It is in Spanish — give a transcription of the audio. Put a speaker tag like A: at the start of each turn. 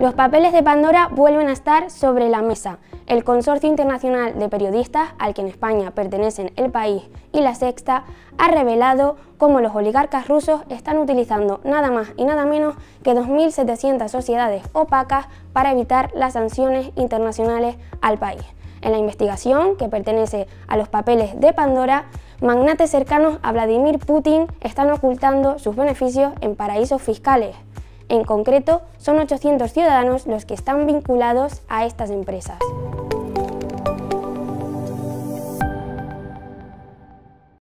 A: Los papeles de Pandora vuelven a estar sobre la mesa. El Consorcio Internacional de Periodistas, al que en España pertenecen El País y La Sexta, ha revelado cómo los oligarcas rusos están utilizando nada más y nada menos que 2.700 sociedades opacas para evitar las sanciones internacionales al país. En la investigación, que pertenece a los papeles de Pandora, magnates cercanos a Vladimir Putin están ocultando sus beneficios en paraísos fiscales. En concreto, son 800 ciudadanos los que están vinculados a estas empresas.